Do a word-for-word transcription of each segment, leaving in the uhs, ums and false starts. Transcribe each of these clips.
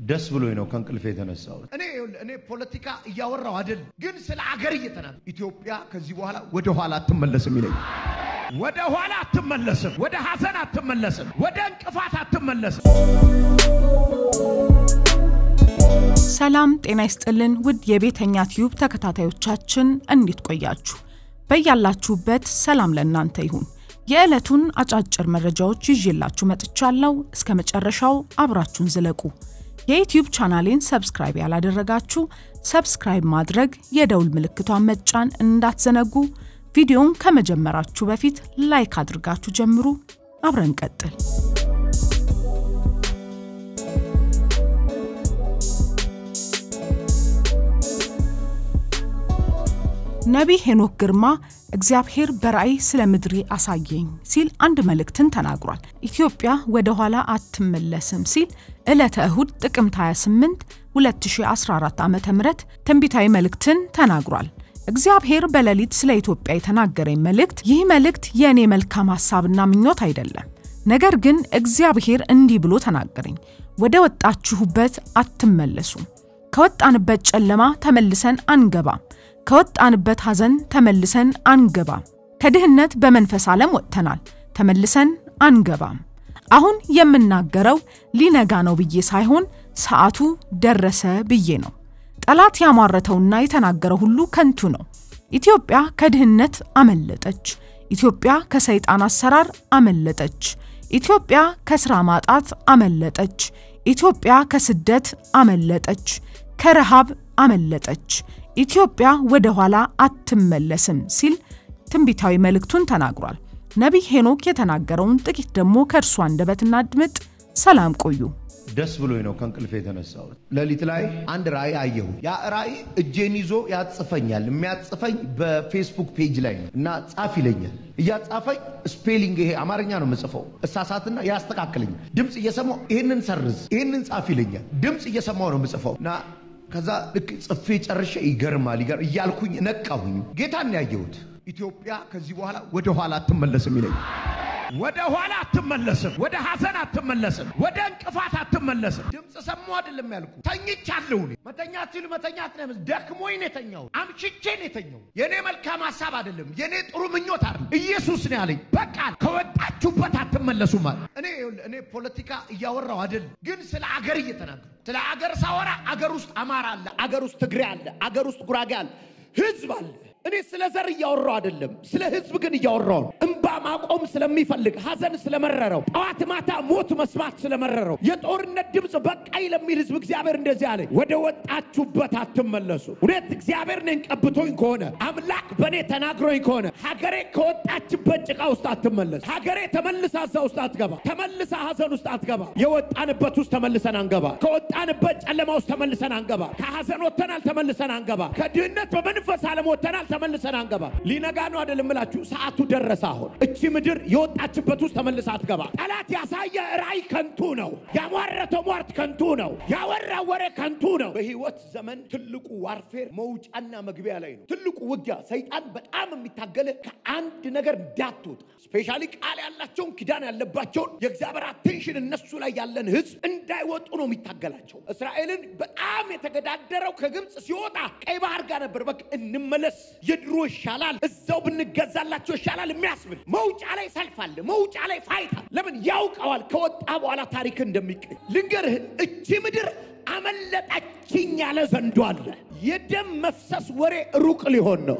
ደስ ብሎኝ ነው ከንቅልፌ የተነሳው እኔ እኔ ፖለቲካ ያወራው አይደል ግን ስለ አገር እየተናገረ ኢትዮጵያ ከዚህ በኋላ ወደ ኋላ አትመለስም ይለኝ ወደ ኋላ አትመለስም ወደ ሐዘን አትመለስም ወደ እንቅፋት አትመለስም ሰላም ጤና ይስጥልን ውድ የቤተኛ ቲዩብ ተከታታዮቻችን እንዴት ቆያችሁ በእያላችሁበት ሰላም ለእናንተ ይሁን የዕለቱን አጫጭር መረጃዎች ይዤላችሁ መጥቻለሁ እስከ መጨረሻው አብራችሁን ዝለቁ የዩቲዩብ ቻናሌን ሰብስክራይብ ያላደረጋችሁ ሰብስክራይብ ማድረግ የደወል ምልክቷን መጫን እንዳትዘነጉ ቪዲዮን ከመጀመራችሁ በፊት ላይክ አድርጋችሁ ጀምሩ አብረን ቀጥል ነቢ ሄኖክ ግርማ እግዚአብሔር በራእይ ስለ ምድሪ አሳየኝ ሲል አንድ መልእክትን ተናግሯል ኢትዮጵያ ወደ ኋላ አትመለስም ሲል ዕለተ እሁድ ጥቅምት ሃያ ስምንት ሁለት ሺህ አስራ አራት ዓመተ ምህረት ትንቢታዊ መልእክትን ተናግሯል እግዚአብሔር በሌሊት ስለ ኢትዮጵያ የተናገረኝ መልእክት ይህ መልእክት የኔ መልካም ሐሳብና ምኞት አይደለም ነገር ግን እግዚአብሔር እንዲህ ብሎ ተናገረኝ ወደ ወጣችሁበት አትመለሱም ከወጣንበት ጨለማ ተመልሰን አንገባም ከወጣንበት ሐዘን ተመልሰን አንገባም ከድህነት በመንፈስ ዓለም ወጥተናል ተመልሰን አንገባም አሁን የምናገረው ሊነጋ ነው ብዬ ሳይሆን ሰዓቱ ደረሰ ብዬ ነው ጠላት ያማረተውና የተናገረው ሁሉ ከንቱ ነው ኢትዮጵያ ከድህነት አመለጠች ኢትዮጵያ ከሰይጣን አሰራር አመለጠች ኢትዮጵያ ከስራ ማጣት አመለጠች ኢትዮጵያ ከስደት አመለጠች ከረሃብ አመለጠች ኢትዮጵያ ወደ ኋላ አትመለስም ሲል ትንቢታዊ መልእክቱን ተናግሯል ነቢ ሄኖክ የተናገረውን ጥቂት ደሞ ከርሱ አንደበትና አድምጥ ሰላም ቆዩ ደስ ብሎኝ ነው ከንቅልፌ የተነሳው ለሊት ላይ አንድ ራእይ አየሁ ያ ራእይ እጄን ይዞ ያጽፈኛል የሚያጽፈኝ በፌስቡክ ፔጅ ላይ ነው እና ጻፍ ይለኛል ያጻፈኝ ስፔሊንግ ይሄ አማርኛ ነው መጽፈው እሳሳትና ያስተካክለኛል ድምጽ እየሰማው ይሄንን ሰርዝ ይሄንን ጻፍ ይለኛል ድምጽ እየሰማው ነው መጽፈውና ከዛ ልክ ጽፌ ጨርሼ ይገርማል ይገር ይያልኩኝ ነቃሁኝ ጌታን ያየሁት ኢትዮጵያ ከዚህ በኋላ ወደ ኋላ አትመለስም ይለኝ ወደ ኋላ አትመለስም ወደ ሐዘን አትመለስም ወደ እንቅፋት አትመለስም ድምጽ ሰማው አይደለም ያልኩ ተኝቻለሁ መተኛት ሲሉ መተኛት ነው ደክሞኝ ነው የተኛው አምሽቼ ነው የተኛው የኔ መልካም ሐሳብ አይደለም የኔ ጥሩ ምኞት አይደለም ኢየሱስ ነው ያለኝ በቃ ከወጣችሁበት አትመለሱም ማለት እኔ እኔ ፖለቲካ ያወራው አይደል ግን ስለ አገር እየተናገርኩ ስለ አገር ሳወራ አገር ውስጥ አማራ አለ አገር ውስጥ ትግሬ አለ አገር ውስጥ ጉራጌ አለ ህዝብ አለ እኔ ስለ ዘር ያወራው አይደለም ስለ ህዝብ ግን ያወራው እንባ ማቆም ስለሚፈልግ ሐዘን ስለመረረው ጧት ማታ ሞት መስማት ስለመረረው የጦርነት ድምጽ በቃይ ለሚል ህዝብ እግዚአብሔር እንደዚህ አለ ወደ ወጣችሁበት አትመለሱ ወዴት እግዚአብሔር ነን ቀብቶኝ ከሆነ አምላክ በኔ ተናግሮኝ ከሆነ ሀገሬ ከወጣችበት ጭቃ ውስጥ አትመለስ ሀገሬ ተመልሳ እዛ ውስጥ አትገባ ተመልሳ ሐዘን ውስጥ አትገባ የወጣንበት ውስጥ ተመልሰን አንገባ ከወጣንበት ጨለማ ውስጥ ተመልሰን አንገባ ከሐዘን ወጥተናል ተመልሰን አንገባ ከድህነት በመንፈስ ዓለም ወጥተናል ተመልሰን አንገባ ሊነጋ ነው አይደለም እላችሁ ሰዓቱ ደረሰ አሁን እቺ ምድር የወጣችበት ውስጥ ተመልሳ አትገባ ጠላት ያሳየ ራእይ ከንቱ ነው ያሟረተው ሟርት ከንቱ ነው ያወራው ወሬ ከንቱ ነው በህይወት ዘመን ትልቁ ዋርፌር መውጫና መግቢያ ላይ ነው ትልቁ ውጊያ ሰይጣን በጣም የሚታገለ ከአንድ ነገር እንዳትወጣ ስፔሻሊ ቃል ያላቸው ኪዳን ያለባቸው የእግዚአብሔር አቴንሽን እነሱ ላይ ያለን ህዝብ እንዳይወጡ ነው የሚታገላቸው እስራኤልን በጣም የተገዳደረው ከግብጽ ሲወጣ ቀይ ባህር ጋር ነበር በቃ እንመለስ የድሮ ይሻላል እዛው ብንገዛላቸው ይሻላል የሚያስብል መውጫ ላይ ሰልፋለ መውጫ ላይ ፋይታ ለምን ያውቀዋል ከወጣ በኋላ ታሪክ እንደሚቀይ ልንገርህ እቺ ምድር አመለጣችኝ ያለ ዘንዶ አለ የደም መፍሰስ ወሬ ሩቅ ሊሆን ነው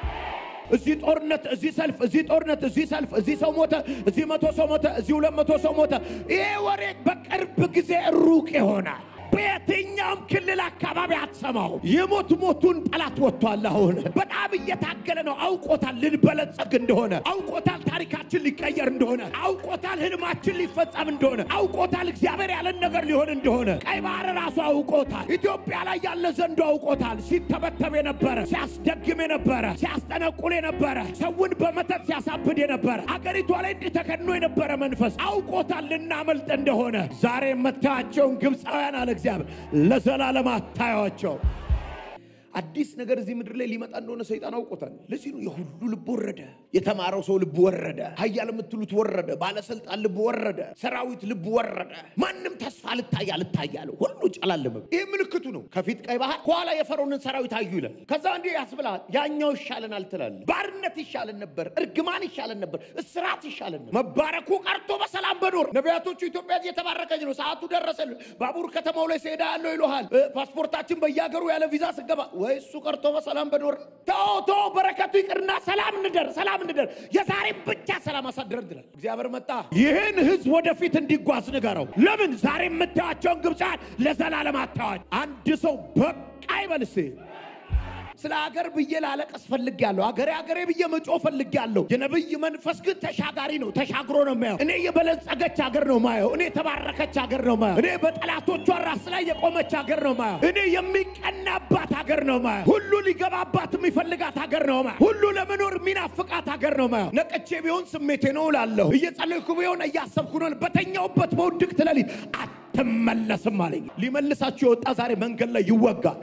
እዚህ ጦርነት እዚህ ሰልፍ እዚህ ጦርነት እዚህ ሰልፍ እዚህ ሰው ሞተ እዚህ መቶ ሰው ሞተ እዚህ ሁለት መቶ ሰው ሞተ ይሄ ወሬ በቅርብ ጊዜ ሩቅ ይሆናል በየትኛውም ክልል አካባቢ አትሰማው የሞት ሞቱን ጠላት ወጥቷል አሁን በጣም እየታገለ ነው አውቆታል ልንበለጽግ እንደሆነ አውቆታል ታሪካችን ሊቀየር እንደሆነ አውቆታል ህልማችን ሊፈጸም እንደሆነ አውቆታል እግዚአብሔር ያለን ነገር ሊሆን እንደሆነ ቀይ ባህር ራሱ አውቆታል ኢትዮጵያ ላይ ያለ ዘንዶ አውቆታል ሲተበተብ የነበረ ሲያስደግም የነበረ ሲያስጠነቁል የነበረ ሰውን በመተት ሲያሳብድ የነበረ አገሪቷ ላይ እንዲተከድኖ የነበረ መንፈስ አውቆታል ልናመልጥ እንደሆነ ዛሬ መታቸውን ግብጻውያን አለ እግዚአብሔር ለዘላለም አታያቸው አዲስ ነገር እዚህ ምድር ላይ ሊመጣ እንደሆነ ሰይጣን አውቆታል ለዚህ ነው የሁሉ ልብ ወረደ የተማረው ሰው ልብ ወረደ ኃያል የምትሉት ወረደ ባለስልጣን ልብ ወረደ ሰራዊት ልብ ወረደ ማንንም ተስፋ ልታያ ልታያለ ሁሉ ጨላለመ ይሄ ምልክቱ ነው ከፊት ቀይ ባህር ኋላ የፈርዖንን ሰራዊት አዩ ይላል ከዛ እንዴ ያስብላል ያኛው ይሻለናል ትላል ባርነት ይሻለን ነበር እርግማን ይሻለን ነበር እስራት ይሻለን ነበር መባረኩ ቀርቶ በሰላም በኖር ነቢያቶቹ ኢትዮጵያ እየተባረከች ነው ሰዓቱ ደረሰ ባቡር ከተማው ላይ ሲሄዳ ያለው ይሏል ፓስፖርታችን በያገሩ ያለ ቪዛ ስገባ ወይ እሱ ቀርቶ በሰላም በኖር ተው ተው በረከቱ ይቅርና ሰላም እንደር ሰላም እንደር የዛሬ ብቻ ሰላም አሳድረን ይላል እግዚአብሔር መጣ ይሄን ህዝብ ወደፊት እንዲጓዝ ንገረው ለምን ዛሬ መታቸው ግብጻን ለዘላለም አታዋጭ አንድ ሰው በቃ ይበልስ ስለ ሀገር ብዬ ላለቀስ ፈልጋለሁ ሀገሬ ሀገሬ ብዬ መጮ ፈልጋለሁ የነብይ መንፈስ ግን ተሻጋሪ ነው ተሻግሮ ነው ማየው እኔ የበለጸገች ሀገር ነው ማየው እኔ ተባረከች ሀገር ነው ማየው እኔ በጠላቶቿ ራስ ላይ የቆመች ሀገር ነው ማየው እኔ የሚቀናባት ሀገር ነው ማየው ሁሉ ሊገባባት የሚፈልጋት ሀገር ነው ማየው ሁሉ ለመኖር ሚናፍቃት ሀገር ነው ማየው ነቀቼ ቢሆን ስሜቴ ነው ላለው እየጸለይኩ ቢሆን እያሰብኩ ነው በተኛውበት በውድቅት ለሊት አትመለስም አለኝ ሊመልሳችሁ የወጣ ዛሬ መንገድ ላይ ይወጋል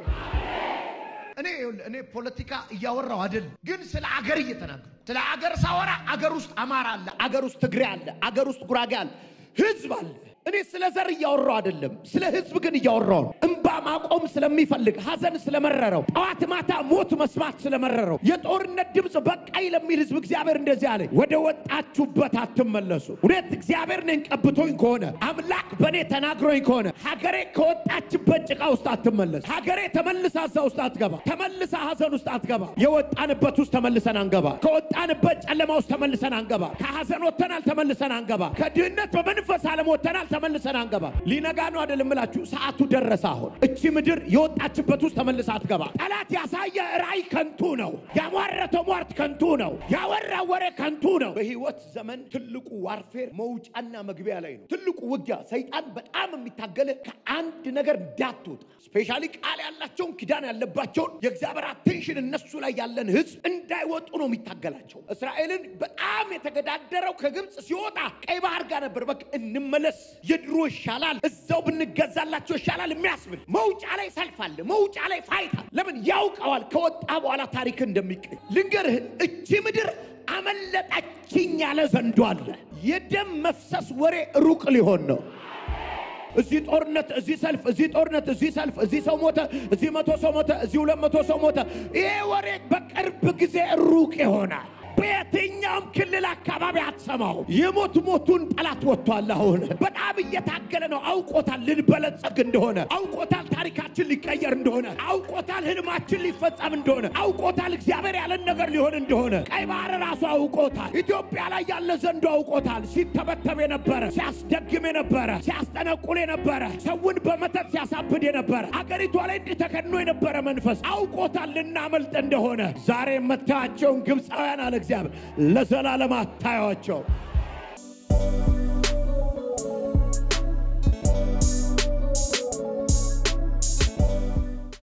እኔ እኔ ፖለቲካ ያወራው አይደል ግን ስለ አገር እየተናገርኩ ስለ አገር ሳወራ አገር ውስጥ አማራ አለ አገር ውስጥ ትግሬ አለ አገር ውስጥ ጉራጌ አለ ህዝብ አለ እኔ ስለ ዘር ያወራው አይደለም ስለ ህዝብ ግን ያወራው እንባ ማቆም ስለሚፈልግ ሐዘን ስለመረረው ጧት ማታ ሞት መስማት ስለመረረው የጦርነት ድምጽ በቃይ ለሚል ህዝብ እግዚአብሔር እንደዚህ አለ ወደ ወጣችሁበት አትመለሱ ወዴት እግዚአብሔር ነን ቀብቶኝ ከሆነ አምላክ በኔ ተናግሮኝ ከሆነ ሀገሬ ከወጣችበት ጭቃ ውስጥ አትመለስ ሀገሬ ተመልሳ እዛ ውስጥ አትገባ ተመልሳ ሐዘን ውስጥ አትገባ የወጣንበት ውስጥ ተመልሰን አንገባ ከወጣንበት ጨለማ ውስጥ ተመልሰን አንገባ ከሐዘን ወተናል ተመልሰን አንገባ ከድህነት በመንፈስ ዓለም ወተናል ተመልሰን አንገባ ሊነጋ ነው አይደለም እላችሁ ሰዓቱ ደረሰ አሁን እቺ ምድር የወጣችበት ውስጥ ተመልሳ አትገባ ጠላት ያሳየ ራይ ከንቱ ነው ያሟረተው ሟርት ከንቱ ነው ያወራ ወሬ ከንቱ ነው በህይወት ዘመን ትልቁ ዋርፌር መውጫና መግቢያ ላይ ነው ትልቁ ውጊያ ሰይጣን በጣም የሚታገለ ከአንድ ነገር እንዳትወጣ ስፔሻሊ ቃል ያላቸው ኪዳን ያለባቸው የእግዚአብሔር አቴንሽን እነሱ ላይ ያለን ህዝብ እንዳይወጡ ነው የሚታገላቸው እስራኤልን በጣም የተገዳደረው ከግብጽ ሲወጣ ቀይ ባህር ጋር ነበር በቃ እንመለስ የድሮ ይሻላል እዛው ብንገዛላቸው ይሻላል የሚያስብል መውጫ ላይ ሰልፍ አለ መውጫ ላይ ፋይት አለ ለምን ያውቀዋል ከወጣ በኋላ ታሪክ እንደሚቀይ ልንገርህ እቺ ምድር አመለጣችኝ ያለ ዘንዶ አለ የደም መፍሰስ ወሬ ሩቅ ሊሆን ነው እዚህ ጦርነት እዚህ ሰልፍ እዚህ ጦርነት እዚህ ሰልፍ እዚህ ሰው ሞተ እዚህ መቶ ሰው ሞተ እዚህ ሁለት መቶ ሰው ሞተ ይሄ ወሬ በቅርብ ጊዜ ሩቅ ይሆናል በየትኛውም ክልል አካባቢ አትሰማው የሞት ሞቱን ጠላት ወጥቷል አሁን በጣም እየታገለ ነው አውቆታል ልንበለጸግ እንደሆነ አውቆታል ታሪካችን ሊቀየር እንደሆነ አውቆታል ህልማችን ሊፈጸም እንደሆነ አውቆታል እግዚአብሔር ያለን ነገር ሊሆን እንደሆነ ቀይ ባህር ራሱ አውቆታል ኢትዮጵያ ላይ ያለ ዘንዶ አውቆታል ሲተበተብ የነበረ ሲያስደግም የነበረ ሲያስጠነቁል የነበረ ሰውን በመተት ሲያሳብድ የነበረ አገሪቷ ላይ እንዲተከኖ የነበረ መንፈስ አውቆታል ልናመልጥ እንደሆነ ዛሬ መታቸውን ግብጻውያን አለ እግዚአብሔር ለዘላለም አታያቸው